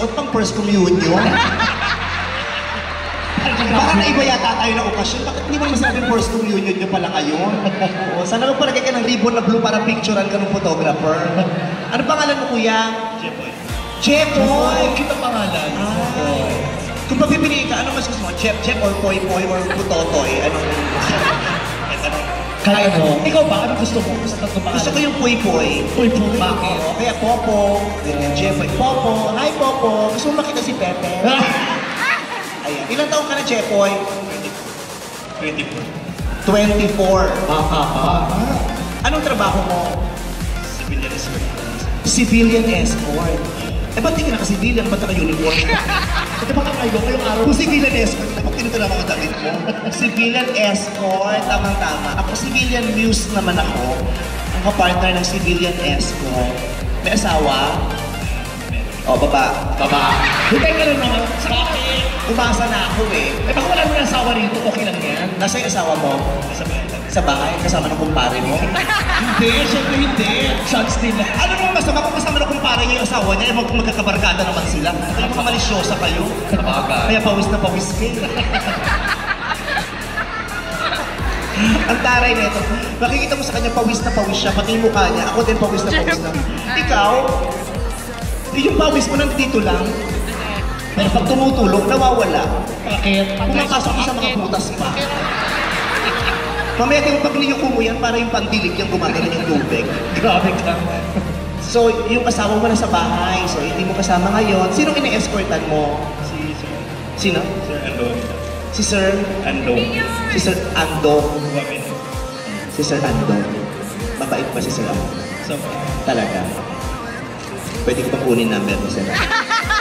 suot pang first communion. Baka naiba yata tayo ng okasyon. Bakit hindi mo masabing first communion nyo pala ngayon? Oo, sana magpalagay ka ng ribbon na blue para picturean ka ng photographer. Ano pangalan mo, kuya? Jepoy. Jepoy! Kita pangalan. Ay. Kung pagpipiliin ka, ano mas gusto mo? Jep or Poy Poy or Putotoy? Anong... Kaya mo. Ikaw ba? Ano gusto mo? Sa tatlong pangalan? Gusto ko yung Poy Poy. Poy Poy? Bakit? Kaya Popo. Jepoy. Popo. Hi, Popo. Gusto mo makita si Pepe? Ayan. Ilang taong ka na, Jepoy? 24. 24. Anong trabaho mo? Civilian escort. Civilian escort. Eh, ba't di ka naka-civilian? Ba't naka-uniform? Ito baka kayo, ngayong araw. Kung civilian escort, dapat tinito lang ako damit mo. Civilian escort, tamang-tama. Ako civilian muse naman ako. Ang kapartner ng civilian escort. May asawa? O, baba. Baba. Hintay ka lang naman. Sa akin. Umasa na ako eh. Eh baka wala mo na asawa rito, okay lang yan. Nasa yung asawa mo? Nasa bahay lang. Sa bahay? Kasama ng kumpare mo? Hindi, syempre hindi. Chance din na. Ano naman masama kung kasama ng kumpare niya yung asawa niya? Eh, magkakabarkada naman sila. Kaya mga malisyosa kayo. Sabagay. Kaya pawis na pawis kayo. Ang taray na ito. Makikita mo sa kanya, pawis na pawis siya. Pati yung mukha niya. Ako din pawis na pawis na. Ikaw, yung pawis mo nandito lang. Pero pag tumutulog, nawawala. Bakit? Pumapasok ko sa mga butas pa. Mamaya kayong pagliyoko mo yan para yung pandilig yung gumagana yung tubig. Grabe ka. So, yung asawa mo na sa bahay. So, hindi mo kasama ngayon. Sinong ina-escortan mo? Si Sir. Sino? Sir Ando. Si Sir? Ando. Si Sir Ando. Wabin. Si Sir Ando. Mabait pa si Sir Ando. So, Talaga. Pwede ko bang kunin number ni Sir Ando?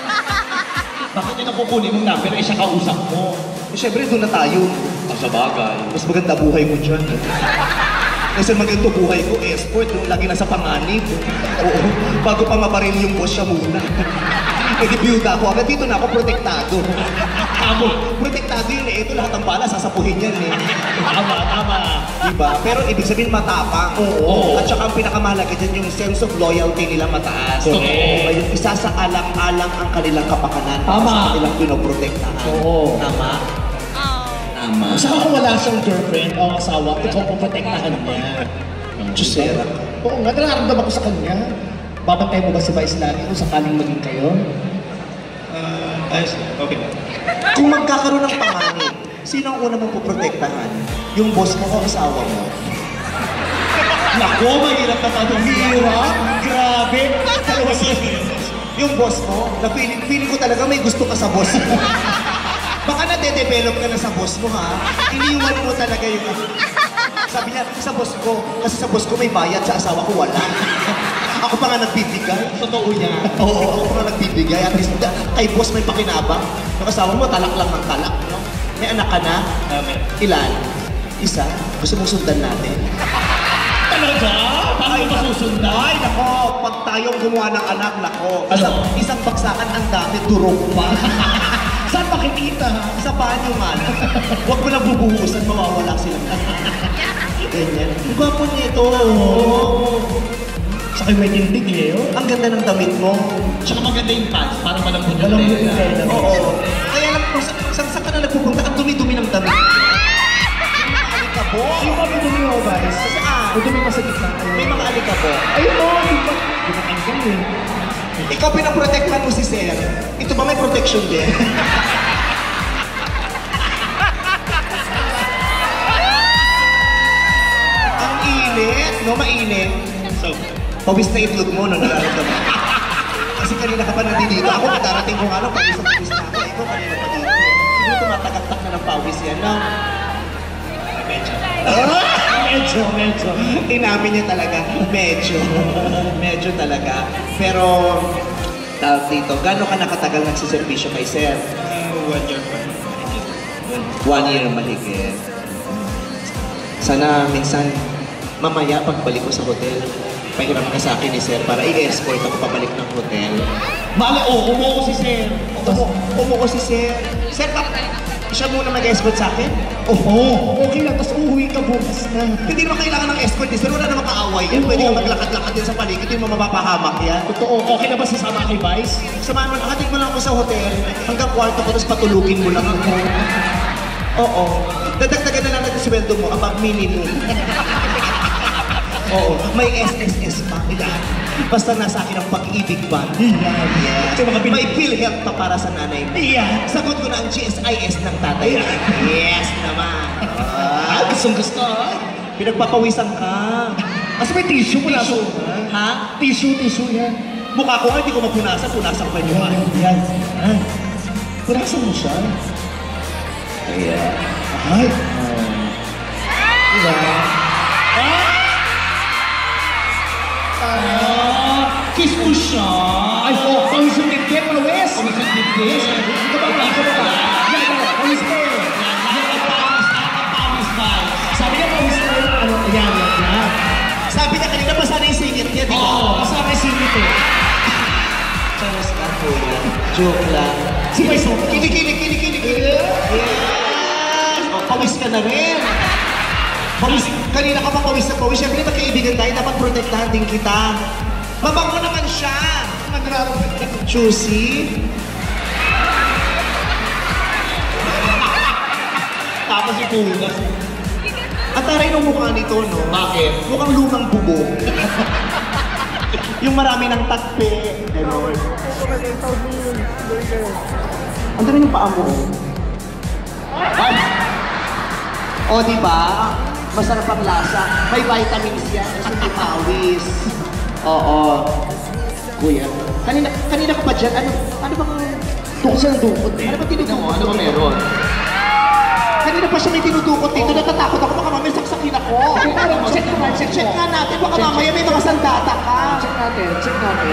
bakit ito kukunin mong number ay siya kausap mo? Eh, syempre, doon na tayo. Sa bagay. Mas maganda buhay mo dyan. Kasi maganda buhay ko, escort, yung lagi nasa panganib. Oo, bago pa mabaril yung boss siya muna. Eh, di biyuda ako. Agad dito na ako, protektado. Protektado yun eh. Ito lahat ng bala, sasapuhin yan eh. Tama. Diba? Pero ibig sabihin matapang. Oo. At saka ang pinakamahalaga dyan, yung sense of loyalty nila mataas. Totoo. Diba? Yung isa sa alang-alang ang kanilang kapakanan. Tama. Sa kanilang pinoprotektahan. Oo. Tama? Tama. Saka kung wala siyang girlfriend o asawa, ikaw kung protektahan niya. Diyosera. Oo nga, nararamdaman ko sa kanya. Babantay mo ba si Vice lagi kung sakaling maging kayo? Ayos na. Okay na. Kung magkakaroon ng panganib, sino ang una mong poprotektahan? Yung boss mo o asawa mo? Nako, mahirap na tanong. Hirap? Grabe. Dalawa siya. Yung boss mo, na feeling ko talaga may gusto ka sa boss mo. Baka na-develop ka na sa boss mo, ha? Iniwan mo talaga yung... Sabi niya, sa boss ko, kasi sa boss ko may bayad, sa asawa ko wala. Ako pa nga nagbibigay. Totoo niya. Oo, ako pa nga nagbibigay. At least, kay boss may pakinabang. Yung asawa mo, talak lang ng talak, no? May anak ka na? Ilan? Isa? Gusto mong sundan natin? Talaga? Paano mo masusundan? Ay, nako, pag tayong gumawa ng anak, nako. Ano? Isang baksakan ang dami, durog pa. Saan makikita? Isa pa nyo man. Huwag mo na bubuhusan, mawawala sila. Ganyan. Ang gwapo nito. Saka may tindig eh. Oh. Ang ganda ng damit mo. Tsaka maganda yung pants, parang malambot yung Malambot yung tela. tela. Oo. Kaya lang, kung saan ka na nagpupunta, ang dumi-dumi ng damit. May mga alikabok. Yung mga dumi mo, guys. Saan? May dumi pa sa gitna. May mga alikabok. Ayun o, di ba? Di ba ang ganda eh? Ikaw pinaprotektan mo si Sir. Ito ba may protection din? Ang init, no? Mainit. So, Pawis na itlog mo, no? Nararamdaman. Kasi kanina ka pa nandito. Ako, darating ko nga lang, pawis na ako. Ikaw kanina pa dito. Siguro tumatagak-tak na ng pawis yan, no? Medyo. Inamin niya talaga. Medyo talaga. Pero, tawag dito, gano'n ka nakatagal nagsiservisyo kay Sir? 1 year pa. 1 year mahigit. Sana minsan, mamaya pagbalik ko sa hotel, nagpahiram ka sa akin ni Sir para i-escort ako pabalik ng hotel. Mali, umuo si Sir. Umuko si Sir. Sir, siya muna mag-escort sa akin? Oo, okay lang. Tapos uuwi ka bukas na. Hindi naman kailangan ng escort ni Sir. Wala naman kaaway yan. Pwede ka maglakad-lakad din sa paligid. Hindi mo mapapahamak yan. Totoo, okay na ba sasama kay Vice? Samahan mo, nakatid mo lang ako sa hotel. Hanggang kwarto ko, tapos patulugin mo lang ako. Oo. Dadagdagan na lang natin sweldo mo, above minimum. Oo. May SSS pa. Yan. Basta nasa akin ang pag-ibig ba? Yes. May PhilHealth pa para sa nanay mo. Yeah. Sagot ko na ang GSIS ng tatay. Yes naman. Gustong-gusto. Pinagpapawisan ka. Kasi may tissue mo Tissue. Ha? Tissue yan. Mukha ko nga, hindi ko mapunasan. Punasan ko yung mukha. Yan. Punasan mo siya. Ayan. Ay. Diba? Kiss mo siya. Ay, pawis yung dipdip, pawis. Pawis yung dipdip. Ito ba? Yan, pawis mo. Sabi niya, pawis mo. Ano, yan. Sabi niya kanina, basa na yung singit niya, di ba? Oo, kasama yung singit eh. Charas ka, kuya. Joke lang. Si Vice, Kilig. Yes! O, pawis ka na rin. Pawis. Kanina ka pa pawis na pawis. Siyempre, magkaibigan tayo. Dapat protektahan din kita. Mabango naman siya. Juicy. tapos yung pugas. Ang taray ng mukha nito, no? Bakit? Mukhang lumang bubong. Yung marami ng takpe. Ganon. Ang dami ng paa mo. Ay! O, diba? Masarap ang lasa. May vitamins yan. Kasi may pawis. Oo. Kuya. Kanina ko pa dyan. Ano bang tukot ng dukot eh? Ano ba tinudukot? Ano ba meron? Kanina pa siya may tinudukot dito. Natatakot ako. Baka mamaya saksakin ako. Check nga natin. Baka mamaya may mga sandata ka. Check natin.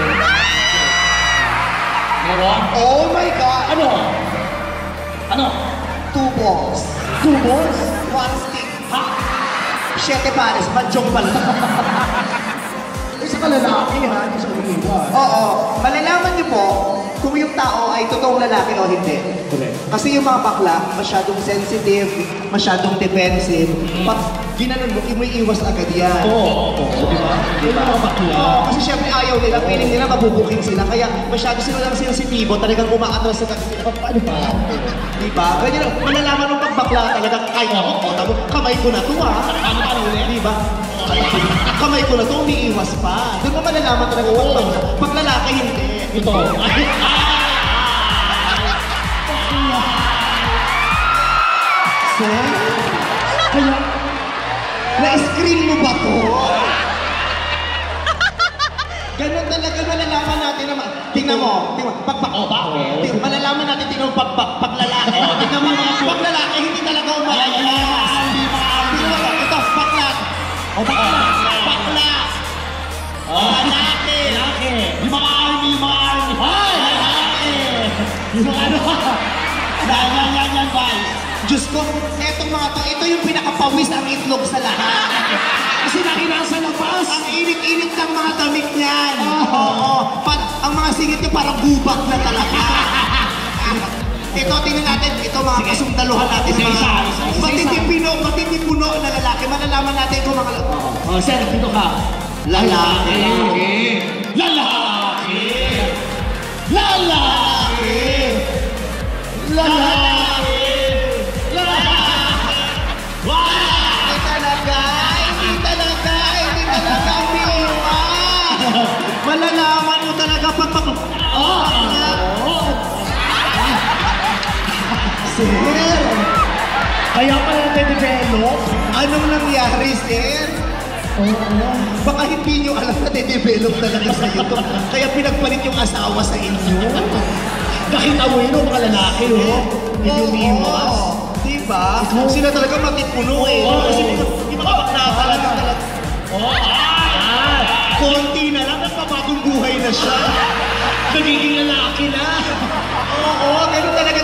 Meron? Oh my God! Ano? 2 balls. 2 balls? 1 stick. Ha? 7 pares. Badyong pala. Isa ka lalaki ha, hindi sa umiiwas. Oo. Malalaman niyo po kung yung tao ay totoong lalaki o hindi. Correct. Kasi yung mga bakla, masyadong sensitive, masyadong defensive. Pag ginanon mo, may iwas agad yan. Oo. Diba? Yung mga bakla. Oo, kasi syempre ayaw nila, feeling nila mabubuking sila. Kaya masyado sila lang sensitibo, talagang umaatras sa kanila. Paano ba? Diba? Ganyan lang, malalaman ng pagbakla talagang, ay ako, kamay ko na to ah. Paano ulit? Diba? Kamay ko na to, umiiwas pa. Doon mo malalaman talaga pag lalaki hindi. Ito. Sir? Kaya, Na-screen mo ba to? Ganun talaga malalaman natin naman. Tingnan mo. Malalaman natin tingnan mo pag lalaki. Tingnan mo pag lalaki, hindi talaga umaayos. Tingnan mo, ito, bakla. Bakla. Lalaki. Yung mga army. Ay! Lalaki! Yung mga ano? Yan, Vice. Diyos ko, etong mga to, ito yung pinakapawis ang itlog sa lahat. Kasi nakina sa labas. Ang init-init ng mga damit niyan. Oo. Ang mga singit niya parang gubak na talaga. Ito, tingnan natin. Ito mga kasundaluhan natin. Isa-isa. Matitipuno na lalaki. Malalaman natin kung mga... Oh, sir, dito ka. Lalaki. Hindi talaga umiiwa. Malalaman mo talaga pag... Sir! Kaya pala nade-develop. Anong nangyari, sir? Baka hindi nyo alam na de-develop talaga sa ito. Kaya pinagpalit yung asawa sa inyo. Nakita mo yun, mga lalaki, Hindi umiiwas. Diba? Sila talaga magtipuno eh. Kasi yung mga bakla talaga. Konti na lang, nagpapagong buhay na siya. Nagiging lalaki na. Oo, ganun talaga.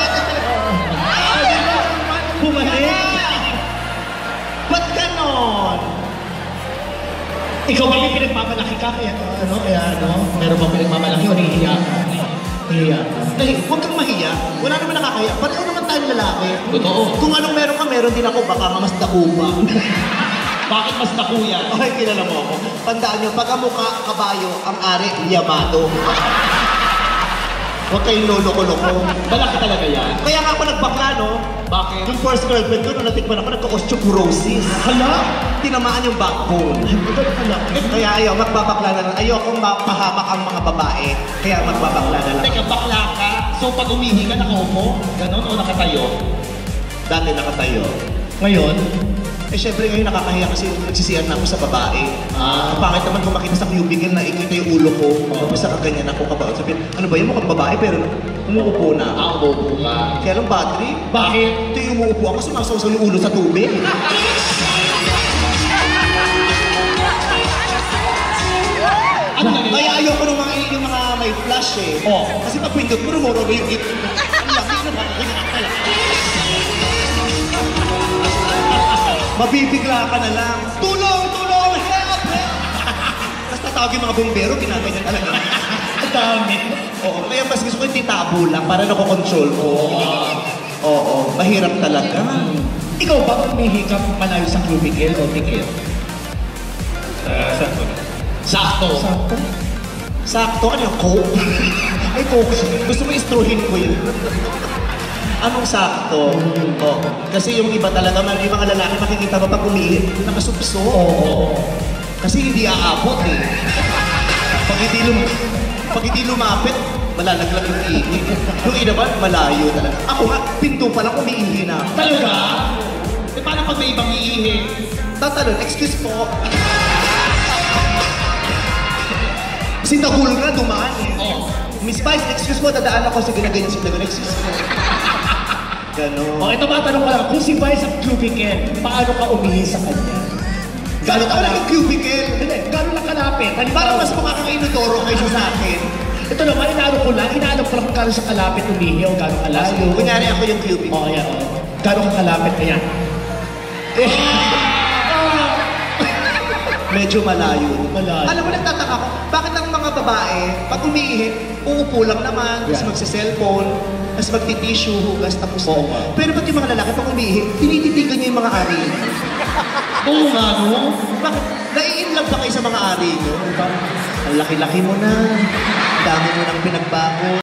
Bumalik. Ba't ganon? Ikaw ba yung pinagpapalala? kaya meron bang pinagmamalaki o nahihiya ka? Nahihiya ka? Dahil huwag kang mahiya. Wala naman nakakaya. Pareho naman tayong lalaki. Totoo. Kung anong meron ka, meron din ako. Baka nga mas nakuha. Bakit mas nakuya? Okay, kilala mo ako. Tandaan nyo, pag ang mukha kabayo, ang ari, Yamato. Huwag kayong lolo-loko. Malaki talaga yan. Kaya nga ako nagbakla, no? Bakit? Yung first girlfriend ko, nung natikman ako, nagka-osteoporosis. Hala? Tinamaan yung backbone. Kaya ayaw, magbabakla na lang. Ayokong mapahamak ang mga babae. Kaya magbabakla na lang. Teka, bakla ka? So pag umihi ka, nakaupo? Ganon o nakatayo? Dati nakatayo. Ngayon? Eh, syempre ngayon nakakahiya kasi nagsisiyan na ako sa babae. Ah. Ang pangit naman kung makita sa cubicle na ikita yung ulo ko. Tapos nakaganyan ako kabaon. Sabihin, ano ba yun? Mukhang babae pero umuupo na. Umuupo ka. Kaya lang bad trip. Bakit? Ito yung umuupo ako, sumasaw yung ulo sa tubig. Ano na nila? Kaya ayoko nung mga may flash eh. Oh. Kasi pag pindot mo, rumoro yung ito. Ang laki na ba? Mabibigla ka na lang. Tulong! Tulong! Help! Help! Tapos tatawag yung mga bumbero, ginagay talaga. Ang dami. Oo, kaya mas gusto ko yung titabo lang para nakokontrol ko. Oo, mahirap talaga. Ikaw ba umihi ka malayo sa cubicle o tikit? Sakto na. Sakto. Sakto? Sakto? Ano yung coke? Ay, coke. Gusto mo istruhin ko yun. Anong sakto? Oo. Kasi yung iba talaga, yung mga lalaki makikita mo pag umihi, nakasupso. Oo. Kasi hindi aabot eh. Pag hindi lumapit, malalaglag yung ihi. Yung iba ba, malayo talaga. Ako nga, pinto pa lang umiihi na. Talaga? Eh paano pag may ibang iihi? Tatalon, excuse po. Si Dagul nga dumaan eh. Oo. Miss Vice, excuse mo, dadaan ako sa ginaganyan si Dagul, excuse mo. Ganon. O, ito matanong ko lang, kung si Vice ang cubicle, paano ka umihi sa kanya? Gano'n ka lang yung cubicle. Hindi, gano'n lang kalapit. Parang mas mukha kang inodoro kaysa sa akin. Ito naman, inaano ko lang kung gano'n sa kalapit umihi o gano'n kalayo. Kunyari ako yung cubicle. O, ayan, o. Gano'n ka kalapit, ayan. Medyo malayo. Malayo. Alam mo, nagtataka ko, bakit ang mga babae, pag umiihi, uupo lang naman, tapos Yeah. magsiselfone, tapos magtitissue, hugas, tapos Oo. Pero pag yung mga lalaki, pag umiihi, tinititigan niyo yung mga ari. Oo nga, no? Bakit? Nai-inlove ba kayo sa mga ari niyo? Diba? Ang laki-laki mo na, ang dami mo nang pinagbago,